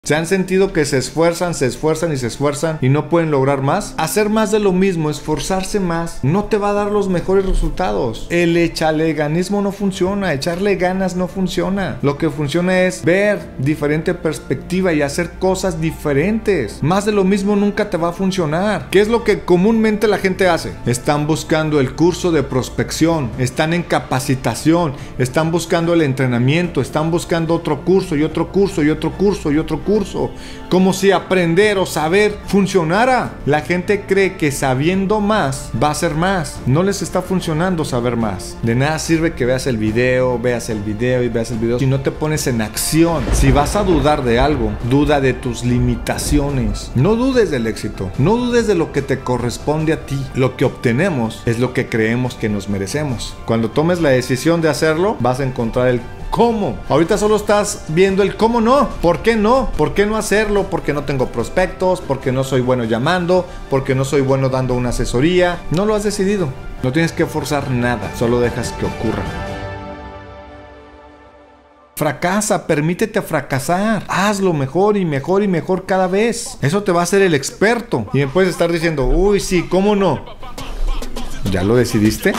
¿Se han sentido que se esfuerzan y no pueden lograr más? Hacer más de lo mismo, esforzarse más, no te va a dar los mejores resultados. El echaleganismo no funciona, echarle ganas no funciona. Lo que funciona es ver diferente perspectiva y hacer cosas diferentes. Más de lo mismo nunca te va a funcionar. ¿Qué es lo que comúnmente la gente hace? Están buscando el curso de prospección, están en capacitación, están buscando el entrenamiento, están buscando otro curso y otro curso y otro curso y otro curso. Como si aprender o saber funcionara. La gente cree que sabiendo más va a ser más. No les está funcionando saber más. De nada sirve que veas el video si no te pones en acción. Si vas a dudar de algo, duda de tus limitaciones. No dudes del éxito, no dudes de lo que te corresponde a ti. Lo que obtenemos es lo que creemos que nos merecemos. Cuando tomes la decisión de hacerlo, vas a encontrar el ¿cómo? Ahorita solo estás viendo el cómo no. ¿Por qué no? ¿Por qué no hacerlo? Porque no tengo prospectos, porque no soy bueno llamando, porque no soy bueno dando una asesoría. No lo has decidido. No tienes que forzar nada, solo dejas que ocurra. Fracasa, permítete fracasar. Hazlo mejor y mejor y mejor cada vez. Eso te va a hacer el experto. Y me puedes estar diciendo, uy, sí, ¿cómo no? ¿Ya lo decidiste?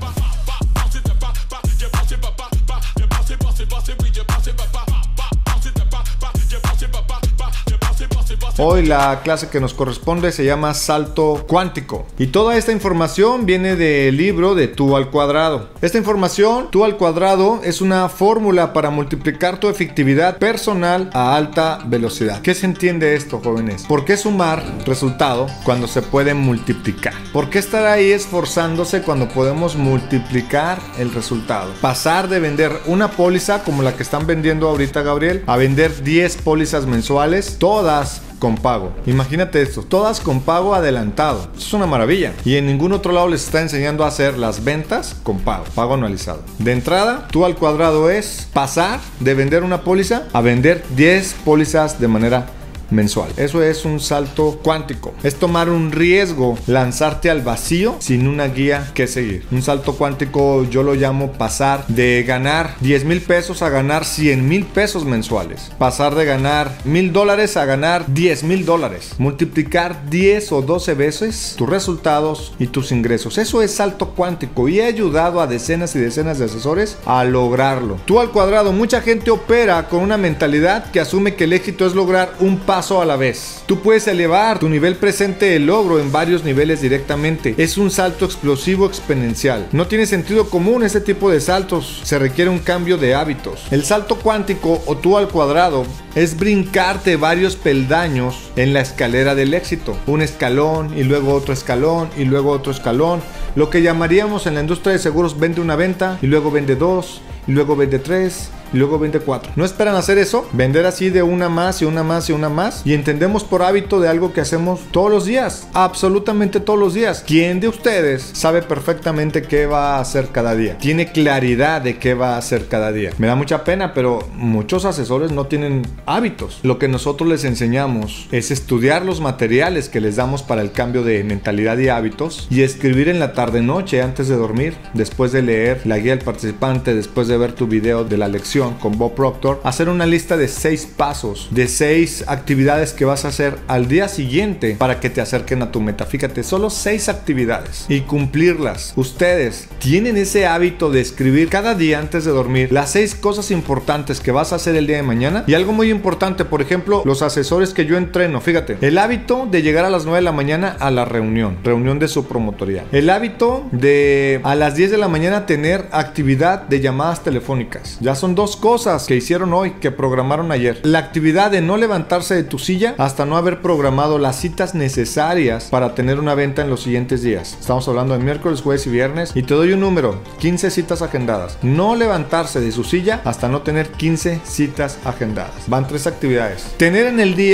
Hoy la clase que nos corresponde se llama Salto Cuántico. Y toda esta información viene del libro de Tú al Cuadrado. Esta información, Tú al Cuadrado, es una fórmula para multiplicar tu efectividad personal a alta velocidad. ¿Qué se entiende esto, jóvenes? ¿Por qué sumar resultado cuando se puede multiplicar? ¿Por qué estar ahí esforzándose cuando podemos multiplicar el resultado? Pasar de vender una póliza como la que están vendiendo ahorita, Gabriel, a vender 10 pólizas mensuales, todas con pago. Imagínate esto, todas con pago adelantado. Eso es una maravilla. Y en ningún otro lado les está enseñando a hacer las ventas con pago anualizado. De entrada, Tú al Cuadrado es pasar de vender una póliza a vender 10 pólizas de manera mensual. Eso es un salto cuántico. Es tomar un riesgo, lanzarte al vacío sin una guía que seguir. Un salto cuántico yo lo llamo pasar de ganar 10,000 pesos a ganar 100,000 pesos mensuales. Pasar de ganar $1,000 a ganar $10,000. Multiplicar 10 o 12 veces tus resultados y tus ingresos. Eso es salto cuántico y he ayudado a decenas y decenas de asesores a lograrlo. Tú al Cuadrado, mucha gente opera con una mentalidad que asume que el éxito es lograr un paso a la vez. Tú puedes elevar tu nivel presente de logro en varios niveles directamente. Es un salto explosivo exponencial. No tiene sentido común este tipo de saltos. Se requiere un cambio de hábitos. El salto cuántico o Tú al Cuadrado es brincarte varios peldaños en la escalera del éxito. Un escalón y luego otro escalón y luego otro escalón. Lo que llamaríamos en la industria de seguros vende una venta y luego vende 2 y luego vende 3 y luego vende 4. ¿No esperan hacer eso? Vender así de una más y una más y una más. Y entendemos por hábito de algo que hacemos todos los días. Absolutamente todos los días. ¿Quién de ustedes sabe perfectamente qué va a hacer cada día? Tiene claridad de qué va a hacer cada día. Me da mucha pena, pero muchos asesores no tienen hábitos. Lo que nosotros les enseñamos es estudiar los materiales que les damos para el cambio de mentalidad y hábitos y escribir en la tarde-noche antes de dormir, después de leer la guía del participante, después de ver tu video de la lección con Bob Proctor, hacer una lista de 6 pasos, de 6 actividades que vas a hacer al día siguiente para que te acerquen a tu meta. Fíjate, solo 6 actividades y cumplirlas. Ustedes tienen ese hábito de escribir cada día antes de dormir las 6 cosas importantes que vas a hacer el día de mañana. Y algo muy importante, por ejemplo, los asesores que yo entreno, fíjate, el hábito de llegar a las 9 de la mañana a la reunión de su promotoría. El hábito de a las 10 de la mañana tener actividad de llamadas telefónicas. Ya son 2 cosas que hicieron hoy, que programaron ayer. La actividad de no levantarse de tu silla hasta no haber programado las citas necesarias para tener una venta en los siguientes días. Estamos hablando de miércoles, jueves y viernes. Y te doy un número, 15 citas agendadas. No levantarse de su silla hasta no tener 15 citas agendadas. Van 3 actividades. Tener en el día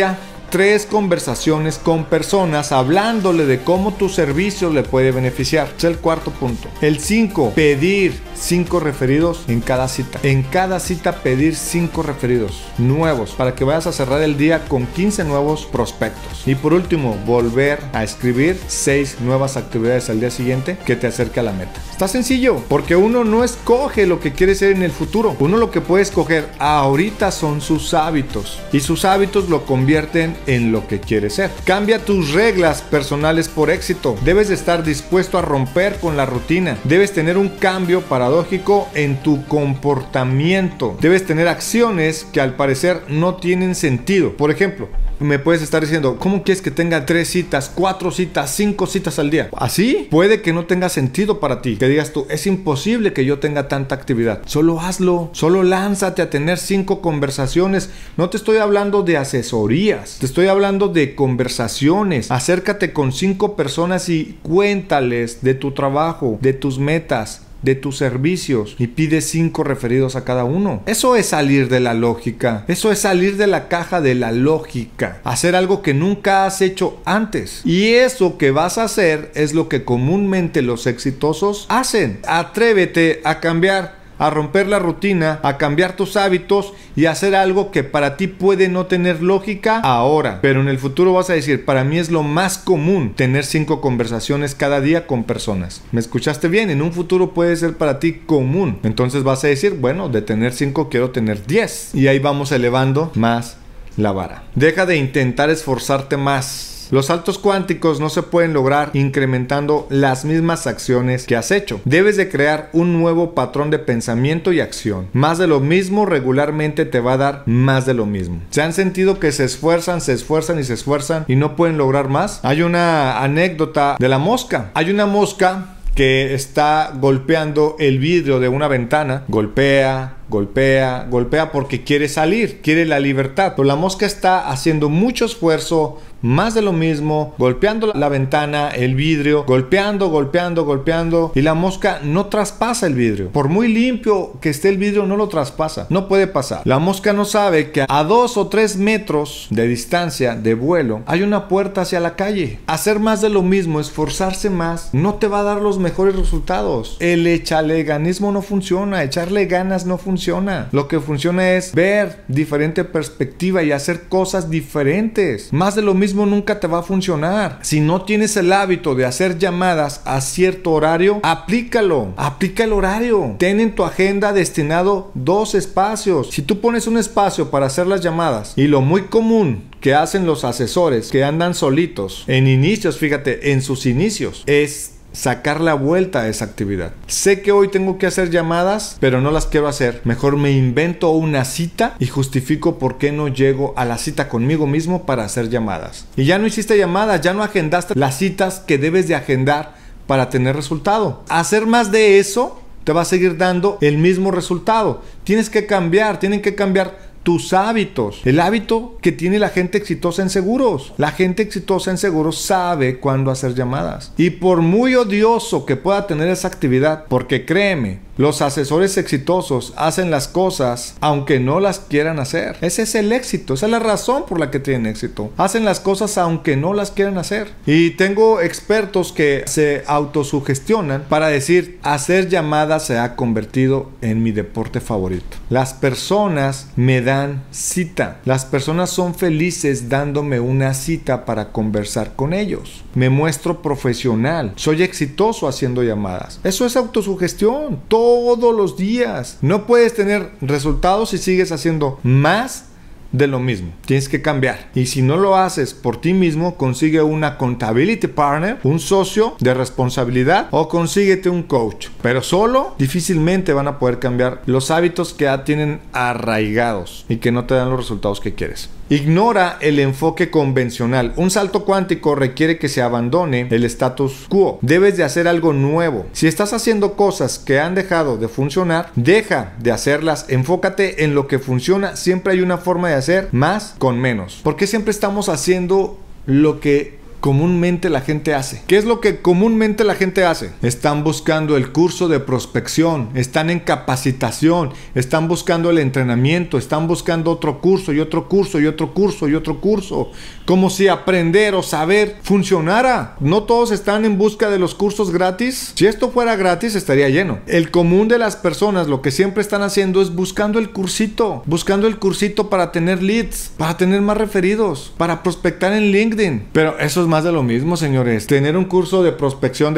3 conversaciones con personas hablándole de cómo tu servicio le puede beneficiar. Es el cuarto punto. El 5, pedir 5 referidos en cada cita. En cada cita pedir 5 referidos nuevos para que vayas a cerrar el día con 15 nuevos prospectos. Y por último, volver a escribir 6 nuevas actividades al día siguiente que te acerque a la meta. Está sencillo, porque uno no escoge lo que quiere ser en el futuro. Uno lo que puede escoger ahorita son sus hábitos, y sus hábitos lo convierten en lo que quiere ser. Cambia tus reglas personales por éxito. Debes de estar dispuesto a romper con la rutina. Debes tener un cambio paradójico en tu comportamiento. Debes tener acciones que al parecer no tienen sentido. Por ejemplo, me puedes estar diciendo, ¿cómo quieres que tenga 3 citas, 4 citas, 5 citas al día? Así puede que no tenga sentido para ti. Que digas tú, es imposible que yo tenga tanta actividad. Solo hazlo, solo lánzate a tener 5 conversaciones. No te estoy hablando de asesorías, te estoy hablando de conversaciones. Acércate con 5 personas y cuéntales de tu trabajo, de tus metas, de tus servicios, y pide 5 referidos a cada uno. Eso es salir de la lógica. Eso es salir de la caja de la lógica. Hacer algo que nunca has hecho antes. Y eso que vas a hacer es lo que comúnmente los exitosos hacen. Atrévete a cambiar, a romper la rutina, a cambiar tus hábitos y a hacer algo que para ti puede no tener lógica ahora, pero en el futuro vas a decir, para mí es lo más común tener 5 conversaciones cada día con personas. ¿Me escuchaste bien? En un futuro puede ser para ti común. Entonces vas a decir, bueno, de tener 5 quiero tener 10. Y ahí vamos elevando más la vara. Deja de intentar esforzarte más. Los saltos cuánticos no se pueden lograr incrementando las mismas acciones que has hecho. Debes de crear un nuevo patrón de pensamiento y acción. Más de lo mismo regularmente te va a dar más de lo mismo. ¿Se han sentido que se esfuerzan y no pueden lograr más? Hay una anécdota de la mosca. Hay una mosca que está golpeando el vidrio de una ventana. Golpea porque quiere salir, quiere la libertad. Pero la mosca está haciendo mucho esfuerzo, más de lo mismo, golpeando la ventana, el vidrio, golpeando, y la mosca no traspasa el vidrio. Por muy limpio que esté el vidrio, no lo traspasa, no puede pasar. La mosca no sabe que a 2 o 3 metros de distancia de vuelo hay una puerta hacia la calle. Hacer más de lo mismo, esforzarse más, no te va a dar los mejores resultados. El echaleganismo no funciona, echarle ganas no funciona. Lo que funciona es ver diferente perspectiva y hacer cosas diferentes. Más de lo mismo nunca te va a funcionar. Si no tienes el hábito de hacer llamadas a cierto horario, aplícalo. Aplica el horario. Ten en tu agenda destinado 2 espacios. Si tú pones un espacio para hacer las llamadas, y lo muy común que hacen los asesores que andan solitos en inicios, fíjate, en sus inicios, es sacar la vuelta a esa actividad. Sé que hoy tengo que hacer llamadas, pero no las quiero hacer. Mejor me invento una cita y justifico por qué no llego a la cita conmigo mismo para hacer llamadas. Y ya no hiciste llamadas, ya no agendaste las citas que debes de agendar para tener resultado. Hacer más de eso te va a seguir dando el mismo resultado. Tienen que cambiar tus hábitos. El hábito que tiene la gente exitosa en seguros. La gente exitosa en seguros sabe cuándo hacer llamadas. Y por muy odioso que pueda tener esa actividad, porque créeme, los asesores exitosos hacen las cosas aunque no las quieran hacer. Ese es el éxito. Esa es la razón por la que tienen éxito. Hacen las cosas aunque no las quieran hacer. Y tengo expertos que se autosugestionan para decir, hacer llamadas se ha convertido en mi deporte favorito. Las personas me dan cita. Las personas son felices dándome una cita para conversar con ellos. Me muestro profesional. Soy exitoso haciendo llamadas. Eso es autosugestión. Todos los días. No puedes tener resultados si sigues haciendo más de lo mismo. Tienes que cambiar. Y si no lo haces por ti mismo, consigue una accountability partner, un socio de responsabilidad, o consíguete un coach. Pero solo difícilmente van a poder cambiar los hábitos que ya tienen arraigados y que no te dan los resultados que quieres. Ignora el enfoque convencional. Un salto cuántico requiere que se abandone el status quo. Debes de hacer algo nuevo. Si estás haciendo cosas que han dejado de funcionar, deja de hacerlas. Enfócate en lo que funciona. Siempre hay una forma de hacer más con menos. ¿Por qué siempre estamos haciendo lo que comúnmente la gente hace? ¿Qué es lo que comúnmente la gente hace? Están buscando el curso de prospección, están en capacitación, están buscando el entrenamiento, están buscando otro curso y otro curso y otro curso y otro curso, como si aprender o saber funcionara. No todos están en busca de los cursos gratis. Si esto fuera gratis estaría lleno. El común de las personas lo que siempre están haciendo es buscando el cursito para tener leads, para tener más referidos, para prospectar en LinkedIn. Pero eso es más de lo mismo, señores. Tener un curso de prospección,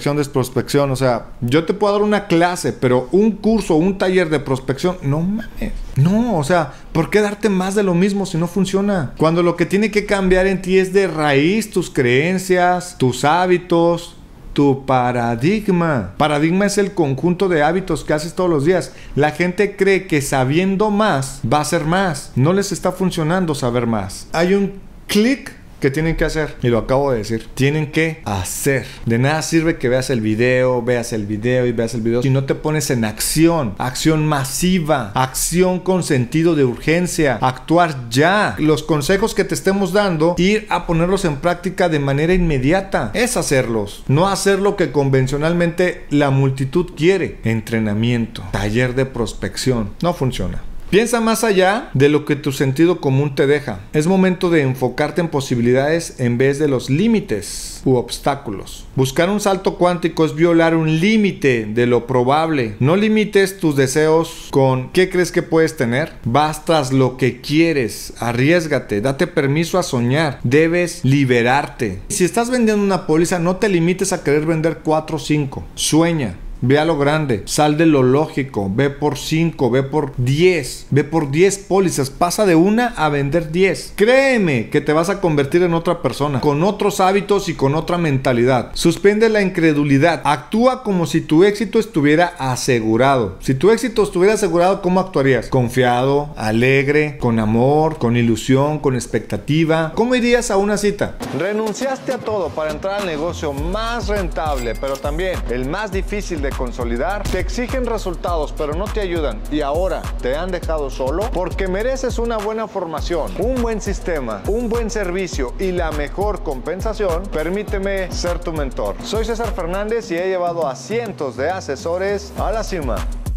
o sea, yo te puedo dar una clase, pero un curso, un taller de prospección, no mames. No, o sea, ¿por qué darte más de lo mismo si no funciona? Cuando lo que tiene que cambiar en ti es de raíz tus creencias, tus hábitos, tu paradigma. Paradigma es el conjunto de hábitos que haces todos los días. La gente cree que sabiendo más va a ser más. No les está funcionando saber más. Hay un clic que tienen que hacer, y lo acabo de decir, tienen que hacer. De nada sirve que veas el video si no te pones en acción masiva, acción con sentido de urgencia, actuar ya. Los consejos que te estemos dando, ir a ponerlos en práctica de manera inmediata, es hacerlos, no hacer lo que convencionalmente la multitud quiere. Entrenamiento, taller de prospección, no funciona. Piensa más allá de lo que tu sentido común te deja. Es momento de enfocarte en posibilidades en vez de los límites u obstáculos. Buscar un salto cuántico es violar un límite de lo probable. No limites tus deseos con ¿qué crees que puedes tener? Vas tras lo que quieres. Arriésgate, date permiso a soñar. Debes liberarte. Si estás vendiendo una póliza, no te limites a querer vender 4 o 5. Sueña. Ve a lo grande, sal de lo lógico, ve por 5, ve por 10 pólizas, pasa de una a vender 10. Créeme que te vas a convertir en otra persona, con otros hábitos y con otra mentalidad. Suspende la incredulidad, actúa como si tu éxito estuviera asegurado. Si tu éxito estuviera asegurado, ¿cómo actuarías? Confiado, alegre, con amor, con ilusión, con expectativa. ¿Cómo irías a una cita? Renunciaste a todo para entrar al negocio más rentable, pero también el más difícil de consolidar. Te exigen resultados pero no te ayudan y ahora te han dejado solo porque mereces una buena formación, un buen sistema, un buen servicio y la mejor compensación. Permíteme ser tu mentor. Soy César Fernández y he llevado a cientos de asesores a la cima.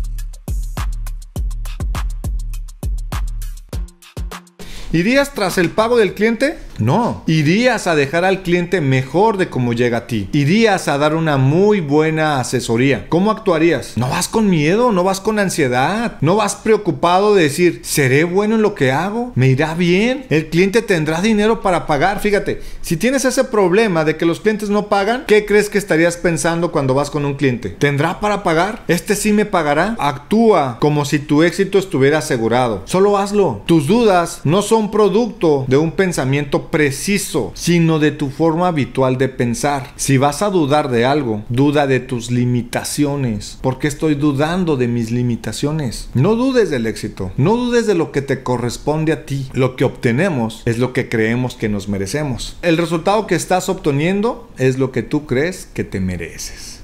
¿Irías tras el pago del cliente? No. Irías a dejar al cliente mejor de cómo llega a ti. Irías a dar una muy buena asesoría. ¿Cómo actuarías? No vas con miedo, no vas con ansiedad, no vas preocupado de decir, ¿seré bueno en lo que hago? ¿Me irá bien? ¿El cliente tendrá dinero para pagar? Fíjate, si tienes ese problema de que los clientes no pagan, ¿qué crees que estarías pensando cuando vas con un cliente? ¿Tendrá para pagar? ¿Este sí me pagará? Actúa como si tu éxito estuviera asegurado. Solo hazlo. Tus dudas no son producto de un pensamiento preciso, sino de tu forma habitual de pensar. Si vas a dudar de algo, duda de tus limitaciones. ¿Por qué estoy dudando de mis limitaciones? No dudes del éxito, no dudes de lo que te corresponde a ti. Lo que obtenemos es lo que creemos que nos merecemos. El resultado que estás obteniendo es lo que tú crees que te mereces.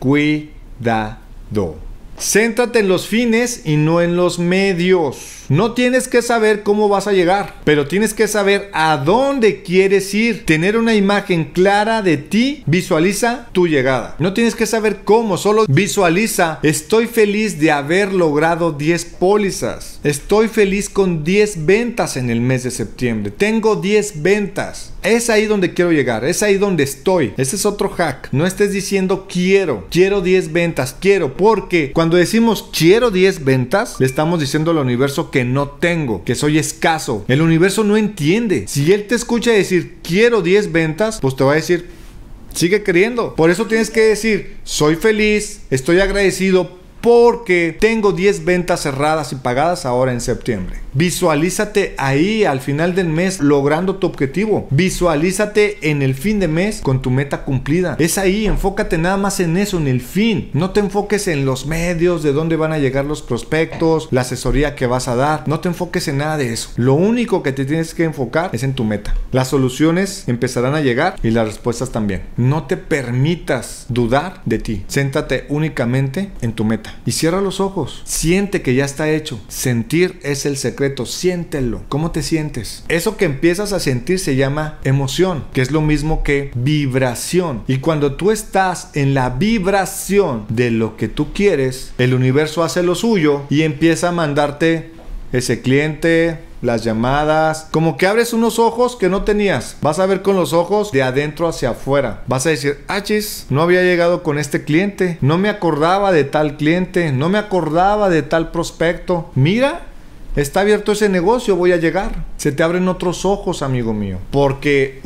Cuidado. Céntrate en los fines y no en los medios. No tienes que saber cómo vas a llegar, pero tienes que saber a dónde quieres ir. Tener una imagen clara de ti. Visualiza tu llegada. No tienes que saber cómo, solo visualiza. Estoy feliz de haber logrado 10 pólizas. Estoy feliz con 10 ventas en el mes de septiembre. Tengo 10 ventas. Es ahí donde quiero llegar, es ahí donde estoy. Ese es otro hack. No estés diciendo quiero 10 ventas, porque cuando decimos quiero 10 ventas, le estamos diciendo al universo que no tengo, que soy escaso. El universo no entiende. Si él te escucha decir quiero 10 ventas, pues te va a decir sigue queriendo. Por eso tienes que decir soy feliz, estoy agradecido porque tengo 10 ventas cerradas y pagadas ahora en septiembre. Visualízate ahí al final del mes logrando tu objetivo. Visualízate en el fin de mes con tu meta cumplida. Es ahí, enfócate nada más en eso, en el fin. No te enfoques en los medios, de dónde van a llegar los prospectos, la asesoría que vas a dar. No te enfoques en nada de eso. Lo único que te tienes que enfocar es en tu meta. Las soluciones empezarán a llegar y las respuestas también. No te permitas dudar de ti. Céntrate únicamente en tu meta. meta. Y cierra los ojos. Siente que ya está hecho. Sentir es el secreto. Siéntelo. ¿Cómo te sientes? Eso que empiezas a sentir se llama emoción, que es lo mismo que vibración. Y cuando tú estás en la vibración de lo que tú quieres, el universo hace lo suyo y empieza a mandarte ese cliente, las llamadas, como que abres unos ojos que no tenías. Vas a ver con los ojos de adentro hacia afuera. Vas a decir, chis, no había llegado con este cliente, no me acordaba de tal cliente, no me acordaba de tal prospecto. Mira, está abierto ese negocio, voy a llegar. Se te abren otros ojos, amigo mío. Porque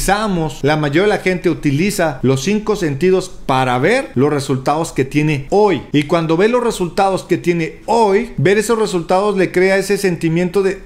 la mayoría de la gente utiliza los 5 sentidos para ver los resultados que tiene hoy. Y cuando ve los resultados que tiene hoy, ver esos resultados le crea ese sentimiento de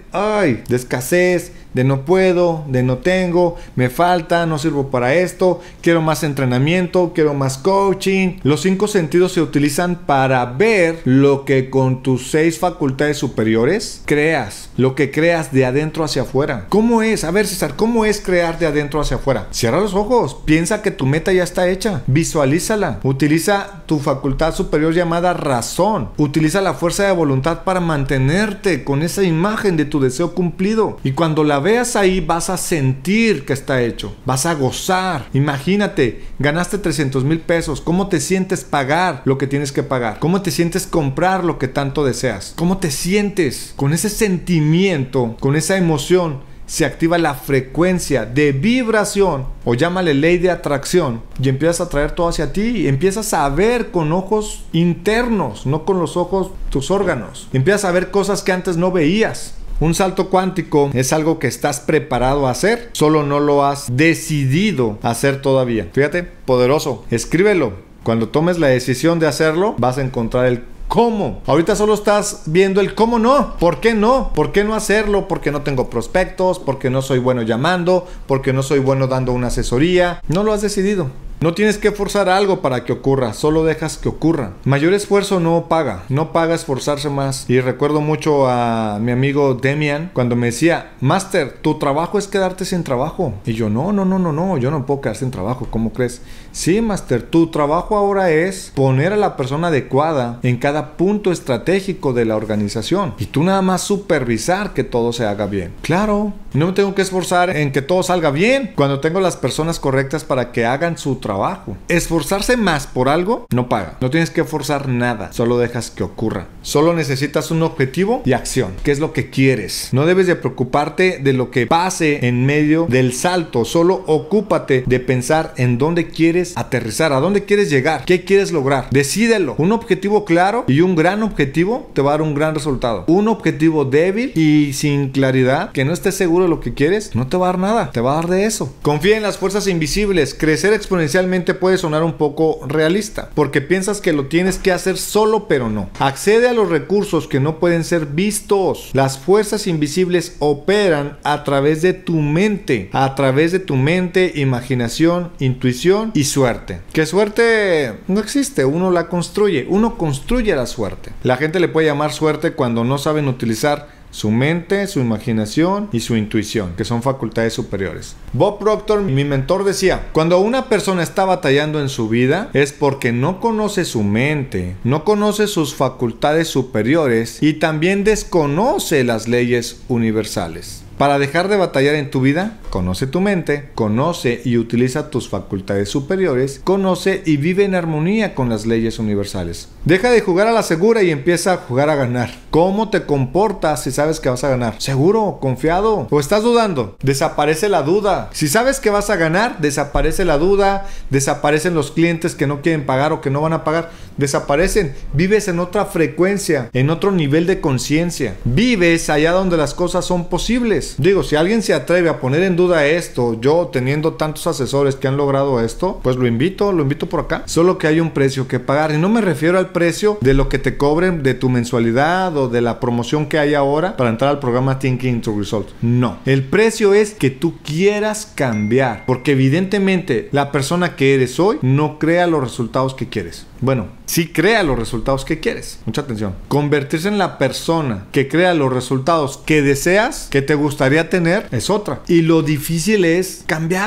escasez, de no puedo, de no tengo, me falta, no sirvo para esto, quiero más entrenamiento, quiero más coaching. Los 5 sentidos se utilizan para ver lo que con tus 6 facultades superiores creas, lo que creas de adentro hacia afuera. ¿Cómo es? A ver, César, ¿cómo es crear de adentro hacia afuera? Cierra los ojos, piensa que tu meta ya está hecha, visualízala, utiliza tu facultad superior llamada razón, utiliza la fuerza de voluntad para mantenerte con esa imagen de tu deseo cumplido. Y cuando la veas ahí, vas a sentir que está hecho, vas a gozar. Imagínate, ganaste 300,000 pesos. ¿Cómo te sientes pagar lo que tienes que pagar? ¿Cómo te sientes comprar lo que tanto deseas? ¿Cómo te sientes? Con ese sentimiento, con esa emoción, se activa la frecuencia de vibración, o llámale ley de atracción, y empiezas a atraer todo hacia ti, y empiezas a ver con ojos internos, no con los ojos tus órganos. Empiezas a ver cosas que antes no veías. Un salto cuántico es algo que estás preparado a hacer, solo no lo has decidido hacer todavía. Fíjate, poderoso. Escríbelo. Cuando tomes la decisión de hacerlo, vas a encontrar el cómo. Ahorita solo estás viendo el cómo no. ¿Por qué no? ¿Por qué no hacerlo? Porque no tengo prospectos, porque no soy bueno llamando, porque no soy bueno dando una asesoría. No lo has decidido. No tienes que forzar algo para que ocurra, solo dejas que ocurra. Mayor esfuerzo no paga esforzarse más. Y recuerdo mucho a mi amigo Demian cuando me decía, Master, tu trabajo es quedarte sin trabajo. Y yo, no, yo no puedo quedar sin trabajo, ¿cómo crees? Sí, Master, tu trabajo ahora es poner a la persona adecuada en cada punto estratégico de la organización. Y tú nada más supervisar que todo se haga bien. Claro, no me tengo que esforzar en que todo salga bien cuando tengo las personas correctas para que hagan su trabajo. Esforzarse más por algo no paga. No tienes que forzar nada, solo dejas que ocurra. Solo necesitas un objetivo y acción. ¿Qué es lo que quieres? No debes de preocuparte de lo que pase en medio del salto. Solo ocúpate de pensar en dónde quieres aterrizar, a dónde quieres llegar, qué quieres lograr. Decídelo. Un objetivo claro y un gran objetivo te va a dar un gran resultado. Un objetivo débil y sin claridad, que no estés seguro de lo que quieres, no te va a dar nada. Te va a dar de eso. Confía en las fuerzas invisibles. Crecer exponencialmente puede sonar un poco realista, porque piensas que lo tienes que hacer solo, pero no. Accede a los recursos que no pueden ser vistos. Las fuerzas invisibles operan a través de tu mente, imaginación, intuición y suerte. Que suerte no existe, uno la construye, uno construye la suerte. La gente le puede llamar suerte cuando no saben utilizar su mente, su imaginación y su intuición, que son facultades superiores. Bob Proctor, mi mentor, decía, cuando una persona está batallando en su vida es porque no conoce su mente, no conoce sus facultades superiores y también desconoce las leyes universales. Para dejar de batallar en tu vida, conoce tu mente, conoce y utiliza tus facultades superiores, conoce y vive en armonía con las leyes universales. Deja de jugar a la segura y empieza a jugar a ganar. ¿Cómo te comportas si sabes que vas a ganar? ¿Seguro? ¿Confiado? ¿O estás dudando? Desaparece la duda. Si sabes que vas a ganar, desaparece la duda, desaparecen los clientes que no quieren pagar o que no van a pagar, desaparecen. Vives en otra frecuencia, en otro nivel de conciencia. Vives allá donde las cosas son posibles. Digo, si alguien se atreve a poner en duda esto, yo teniendo tantos asesores que han logrado esto, pues lo invito por acá. Solo que hay un precio que pagar, y no me refiero al precio de lo que te cobren de tu mensualidad o de la promoción que hay ahora para entrar al programa Thinking to Results. No, el precio es que tú quieras cambiar, porque evidentemente la persona que eres hoy no crea los resultados que quieres. Bueno, sí crea los resultados que quieres. Mucha atención. Convertirse en la persona que crea los resultados que deseas, que te gustaría tener, es otra. Y lo difícil es cambiar.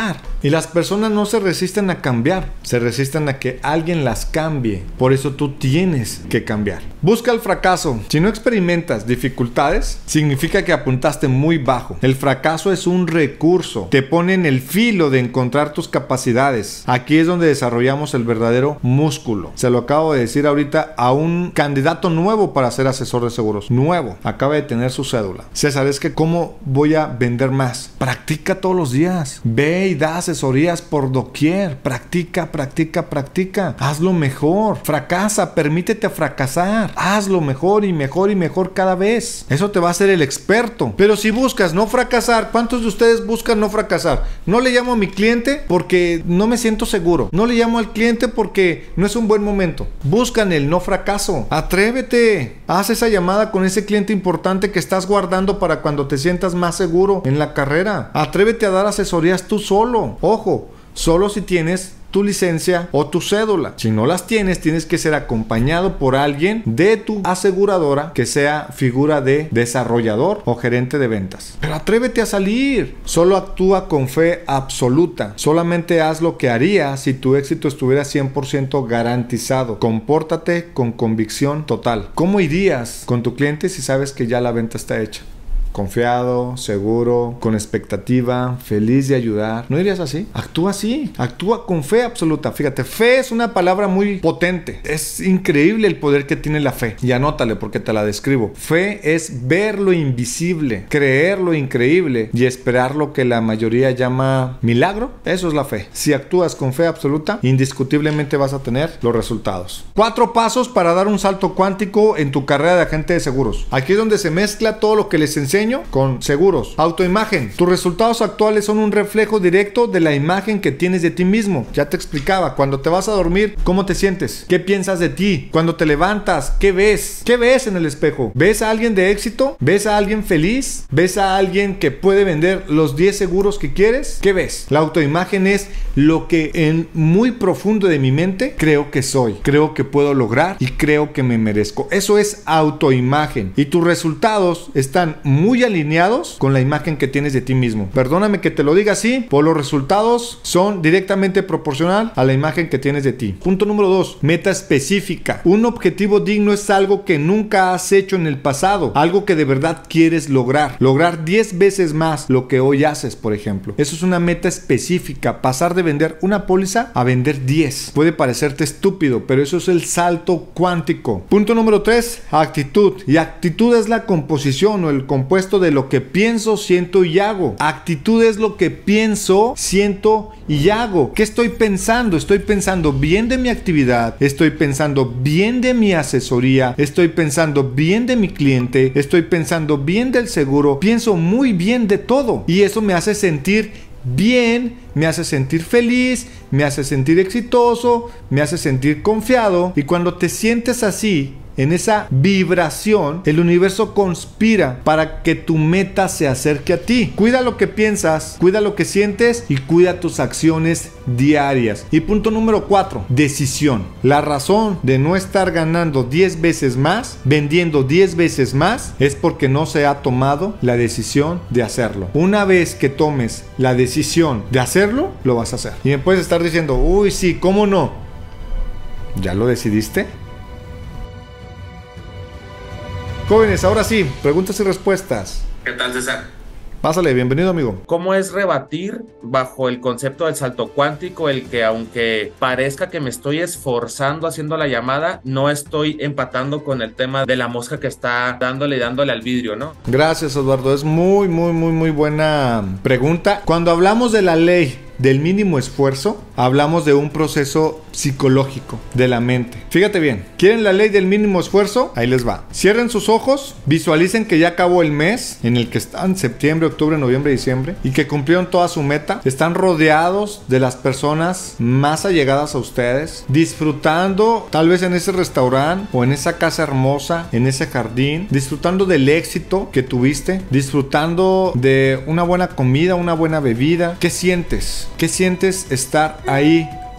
Y las personas no se resisten a cambiar, se resisten a que alguien las cambie. Por eso tú tienes que cambiar. Busca el fracaso. Si no experimentas dificultades, significa que apuntaste muy bajo. El fracaso es un recurso. Te pone en el filo de encontrar tus capacidades. Aquí es donde desarrollamos el verdadero músculo. Se lo acabo de decir ahorita a un candidato nuevo para ser asesor de seguros. Nuevo. Acaba de tener su cédula. César, es que ¿cómo voy a vender más? Practica todos los días. Ve y da asesorías por doquier. Practica, practica, practica. Hazlo mejor. Fracasa. Permítete fracasar. Hazlo mejor y mejor y mejor cada vez. Eso te va a hacer el experto. Pero si buscas no fracasar, ¿cuántos de ustedes buscan no fracasar? No le llamo a mi cliente porque no me siento seguro. No le llamo al cliente porque no es un buen momento. Buscan el no fracaso. Atrévete. Haz esa llamada con ese cliente importante que estás guardando para cuando te sientas más seguro en la carrera. Atrévete a dar asesorías tú solo. Ojo, solo si tienes tu licencia o tu cédula. Si no las tienes, tienes que ser acompañado por alguien de tu aseguradora que sea figura de desarrollador o gerente de ventas. Pero atrévete a salir. Solo actúa con fe absoluta. Solamente haz lo que harías si tu éxito estuviera 100% garantizado. Compórtate con convicción total. ¿Cómo irías con tu cliente si sabes que ya la venta está hecha? Confiado, seguro, con expectativa, feliz de ayudar. ¿No irías así? Actúa así. Actúa con fe absoluta. Fíjate, fe es una palabra muy potente. Es increíble el poder que tiene la fe. Y anótale porque te la describo. Fe es ver lo invisible, creer lo increíble y esperar lo que la mayoría llama milagro. Eso es la fe. Si actúas con fe absoluta, indiscutiblemente vas a tener los resultados. 4 pasos para dar un salto cuántico en tu carrera de agente de seguros. Aquí es donde se mezcla todo lo que les enseño con seguros. Autoimagen. Tus resultados actuales son un reflejo directo de la imagen que tienes de ti mismo. Ya te explicaba. Cuando te vas a dormir, ¿cómo te sientes? ¿Qué piensas de ti? Cuando te levantas, ¿qué ves? ¿Qué ves en el espejo? ¿Ves a alguien de éxito? ¿Ves a alguien feliz? ¿Ves a alguien que puede vender los 10 seguros que quieres? ¿Qué ves? La autoimagen es lo que en muy profundo de mi mente creo que soy, creo que puedo lograr y creo que me merezco. Eso es autoimagen. Y tus resultados están muy alineados con la imagen que tienes de ti mismo. Perdóname que te lo diga así, pero los resultados son directamente proporcional a la imagen que tienes de ti. Punto número 2, meta específica. Un objetivo digno es algo que nunca has hecho en el pasado, algo que de verdad quieres lograr. Lograr 10 veces más lo que hoy haces, por ejemplo. Eso es una meta específica. Pasar de vender una póliza a vender 10. Puede parecerte estúpido, pero eso es el salto cuántico. Punto número 3, actitud. Y actitud es la composición o el compuesto de lo que pienso, siento y hago. Actitud es lo que pienso, siento y hago. ¿Qué estoy pensando? Estoy pensando bien de mi actividad, estoy pensando bien de mi asesoría, estoy pensando bien de mi cliente, estoy pensando bien del seguro, pienso muy bien de todo. Y eso me hace sentir bien, me hace sentir feliz, me hace sentir exitoso, me hace sentir confiado. Y cuando te sientes así, en esa vibración, el universo conspira para que tu meta se acerque a ti. Cuida lo que piensas, cuida lo que sientes y cuida tus acciones diarias. Y punto número 4, decisión. La razón de no estar ganando 10 veces más, vendiendo 10 veces más, es porque no se ha tomado la decisión de hacerlo. Una vez que tomes la decisión de hacerlo, lo vas a hacer. Y me puedes estar diciendo, uy, sí, ¿cómo no? ¿Ya lo decidiste? Jóvenes, ahora sí, preguntas y respuestas. ¿Qué tal, César? Pásale, bienvenido, amigo. ¿Cómo es rebatir bajo el concepto del salto cuántico el que aunque parezca que me estoy esforzando haciendo la llamada, no estoy empatando con el tema de la mosca que está dándole al vidrio, ¿no? Gracias, Eduardo. Es muy buena pregunta. Cuando hablamos de la ley del mínimo esfuerzo, hablamos de un proceso psicológico de la mente. Fíjate bien, ¿quieren la ley del mínimo esfuerzo? Ahí les va. Cierren sus ojos, visualicen que ya acabó el mes en el que están, septiembre, octubre, noviembre, diciembre, y que cumplieron toda su meta. Están rodeados de las personas más allegadas a ustedes, disfrutando tal vez en ese restaurante o en esa casa hermosa, en ese jardín, disfrutando del éxito que tuviste, disfrutando de una buena comida, una buena bebida. ¿Qué sientes? ¿Qué sientes estar ahí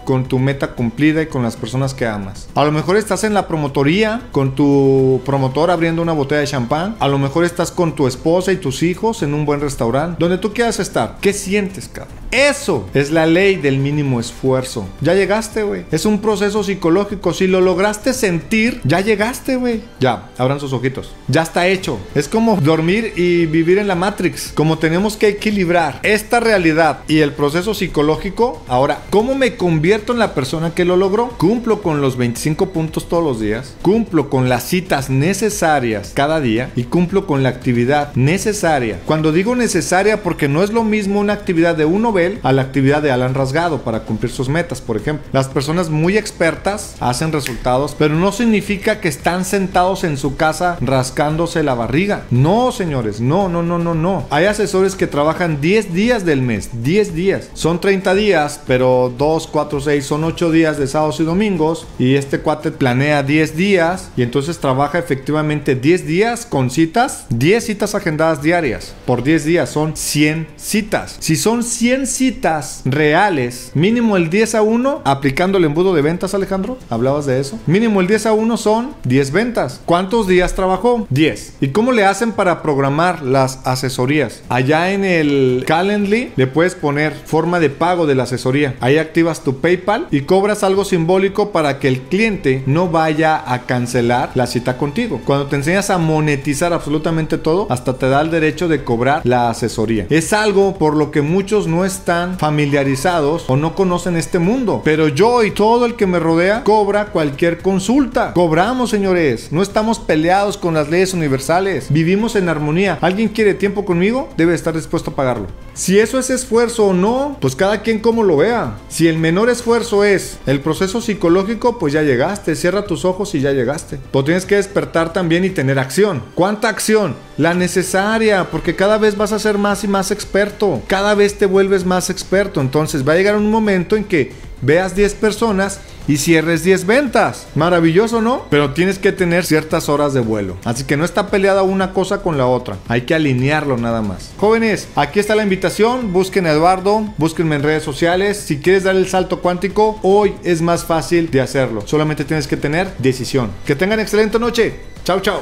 con tu meta cumplida y con las personas que amas. A lo mejor estás en la promotoría con tu promotor abriendo una botella de champán. A lo mejor estás con tu esposa y tus hijos en un buen restaurante. Donde tú quieras estar. ¿Qué sientes, cabrón? Eso es la ley del mínimo esfuerzo. Ya llegaste, güey. Es un proceso psicológico. Si lo lograste sentir, ya llegaste, güey. Ya, abran sus ojitos. Ya está hecho. Es como dormir y vivir en la Matrix. Como tenemos que equilibrar esta realidad y el proceso psicológico. Ahora, ¿cómo me convierto en la persona que lo logró? Cumplo con los 25 puntos todos los días. Cumplo con las citas necesarias cada día. Y cumplo con la actividad necesaria. Cuando digo necesaria, porque no es lo mismo una actividad de un Nobel a la actividad de Alan Rasgado para cumplir sus metas, por ejemplo. Las personas muy expertas hacen resultados, pero no significa que están sentados en su casa rascándose la barriga. No, señores, no. Hay asesores que trabajan 10 días del mes, 10 días. Son 30 días, pero 2, 4, 6, son 8 días de sábados y domingos. Y este cuate planea 10 días y entonces trabaja efectivamente 10 días con citas, 10 citas agendadas diarias. Por 10 días son 100 citas. Si son 100 citas reales, mínimo el 10-1, aplicando el embudo de ventas, Alejandro, ¿hablabas de eso? Mínimo el 10-1 son 10 ventas. ¿Cuántos días trabajó? 10. ¿Y cómo le hacen para programar las asesorías? Allá en el Calendly le puedes poner forma de pago de la asesoría. Ahí activas tu PayPal y cobras algo simbólico para que el cliente no vaya a cancelar la cita contigo. Cuando te enseñas a monetizar absolutamente todo, hasta te da el derecho de cobrar la asesoría. Es algo por lo que muchos no están familiarizados o no conocen este mundo, pero yo y todo el que me rodea cobra cualquier consulta. Cobramos, señores, no estamos peleados con las leyes universales, vivimos en armonía. ¿Alguien quiere tiempo conmigo? Debe estar dispuesto a pagarlo. Si eso es esfuerzo o no, pues cada quien como lo vea. Si el menor esfuerzo es el proceso psicológico, pues ya llegaste, cierra tus ojos y ya llegaste. Pero tienes que despertar también y tener acción. ¿Cuánta acción? La necesaria, porque cada vez vas a ser más y más experto, cada vez te vuelves más experto. Entonces va a llegar un momento en que veas 10 personas y cierres 10 ventas. Maravilloso, ¿no? Pero tienes que tener ciertas horas de vuelo. Así que no está peleada una cosa con la otra. Hay que alinearlo nada más. Jóvenes, aquí está la invitación. Busquen a Eduardo, búsquenme en redes sociales. Si quieres dar el salto cuántico, hoy es más fácil de hacerlo. Solamente tienes que tener decisión. Que tengan excelente noche. Chao, chao.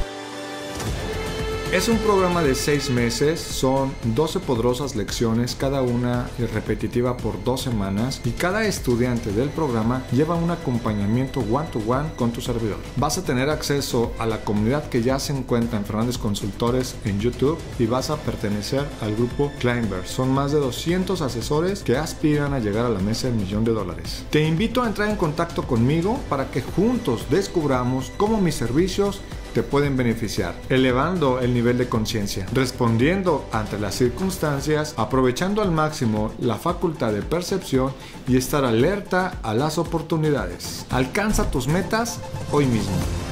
Es un programa de 6 meses, son 12 poderosas lecciones, cada una repetitiva por 2 semanas, y cada estudiante del programa lleva un acompañamiento one-to-one con tu servidor. Vas a tener acceso a la comunidad que ya se encuentra en Fernández Consultores en YouTube y vas a pertenecer al grupo Climber. Son más de 200 asesores que aspiran a llegar a la mesa del $1,000,000. Te invito a entrar en contacto conmigo para que juntos descubramos cómo mis servicios te pueden beneficiar, elevando el nivel de conciencia, respondiendo ante las circunstancias, aprovechando al máximo la facultad de percepción y estar alerta a las oportunidades. Alcanza tus metas hoy mismo.